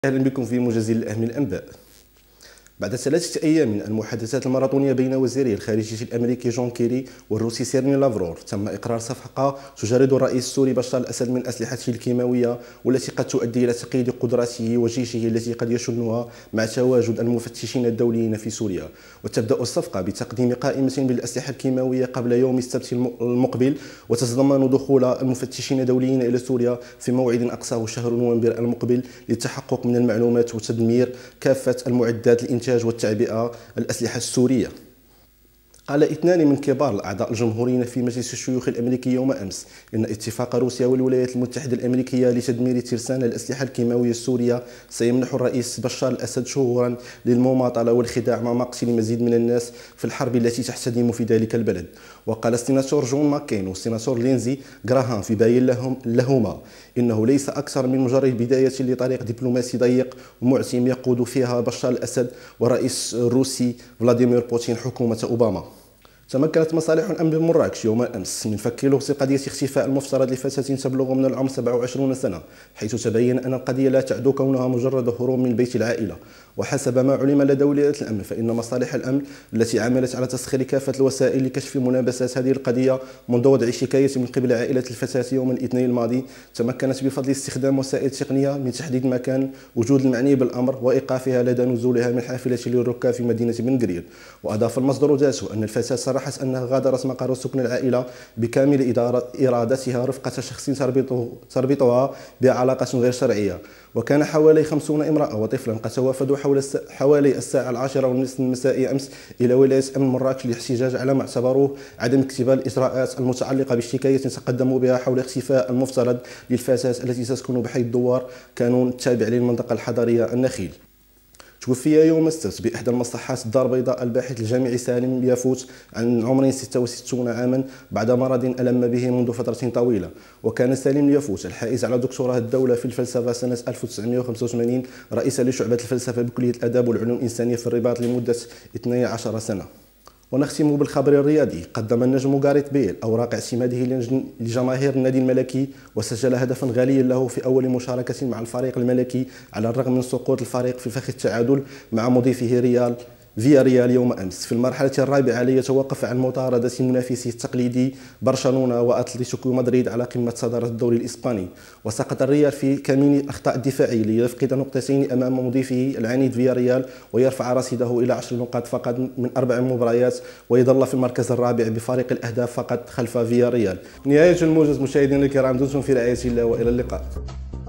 أهلا بكم في موجز لأهم الأنباء. بعد 3 أيام من المحادثات الماراثونية بين وزيري الخارجية الأمريكي جون كيري والروسي سيرجي لافروف، تم إقرار صفقة تجرد الرئيس السوري بشار الأسد من أسلحته الكيماوية، والتي قد تؤدي إلى تقييد قدراته وجيشه التي قد يشنها مع تواجد المفتشين الدوليين في سوريا. وتبدأ الصفقة بتقديم قائمة بالأسلحة الكيماوية قبل يوم السبت المقبل، وتتضمن دخول المفتشين الدوليين إلى سوريا في موعد أقصاه شهر نوفمبر المقبل للتحقق من المعلومات وتدمير كافة المعدات الإنتاج والتعبئة الأسلحة السورية. قال 2 من كبار الأعضاء الجمهوريين في مجلس الشيوخ الأمريكي يوم أمس إن اتفاق روسيا والولايات المتحدة الأمريكية لتدمير ترسانة الأسلحة الكيماوية السورية سيمنح الرئيس بشار الأسد شهورا للمماطلة والخداع مع مقتل المزيد من الناس في الحرب التي تحتدم في ذلك البلد. وقال السيناتور جون ماكين والسيناتور لينزي غراهام في بيان لهما إنه ليس أكثر من مجرد بداية لطريق دبلوماسي ضيق ومعتم يقود فيها بشار الأسد والرئيس الروسي فلاديمير بوتين حكومة أوباما. تمكنت مصالح الأمن بمراكش يوم أمس من فك لغز قضية اختفاء المفترض لفتاة تبلغ من العمر 27 سنة، حيث تبين أن القضية لا تعدو كونها مجرد هروب من بيت العائلة. وحسب ما علم لدى ولاية الأمن، فإن مصالح الأمن التي عملت على تسخير كافة الوسائل لكشف ملابسات هذه القضية منذ وضع شكاية من قبل عائلة الفتاة يوم الاثنين الماضي، تمكنت بفضل استخدام وسائل تقنية من تحديد مكان وجود المعني بالأمر وإيقافها لدى نزولها من حافلة للركاب في مدينة بن قرير. وأضاف المصدر ذاته أن الفتاة صرحت أنها غادرت مقر سكن العائلة بكامل إرادتها رفقة شخص تربطها بعلاقة غير شرعية. وكان حوالي 50 امرأة وطفلا قد توافدوا حوالي الساعة 10:30 مساء أمس إلى ولاية أمن مراكش للاحتجاج على ما اعتبروه عدم اكتمال الإجراءات المتعلقة بالشكاية تقدموا بها حول اختفاء المفترض للفتاة التي تسكن بحي الدوار، كانون التابع للمنطقة الحضرية النخيل. توفي يوم السبت بإحدى المصحات الدار البيضاء الباحث الجامعي سالم يافوت عن عمر 66 عاما بعد مرض ألم به منذ فترة طويلة. وكان سالم يافوت الحائز على دكتوراه الدولة في الفلسفة سنة 1985 رئيسا لشعبة الفلسفة بكلية الآداب والعلوم الإنسانية في الرباط لمدة 12 سنة. ونختم بالخبر الرياضي. قدم النجم غاريث بيل أوراق اعتماده لجماهير النادي الملكي، وسجل هدفا غاليا له في أول مشاركة مع الفريق الملكي على الرغم من سقوط الفريق في فخ التعادل مع مضيفه فياريال يوم أمس. في المرحلة الرابعة ليتوقف عن مطاردة منافسه التقليدي برشلونة وأتلتيكو مدريد على قمة صدارة الدوري الإسباني. وسقط الريال في كمين الأخطاء الدفاعية ليفقد نقطتين أمام مضيفه العنيد فياريال، ويرفع رصيده إلى 10 نقاط فقط من 4 مباريات، ويظل في المركز الرابع بفارق الأهداف فقط خلف فياريال. نهاية الموجز مشاهدينا الكرام، دمتم في رعاية الله وإلى اللقاء.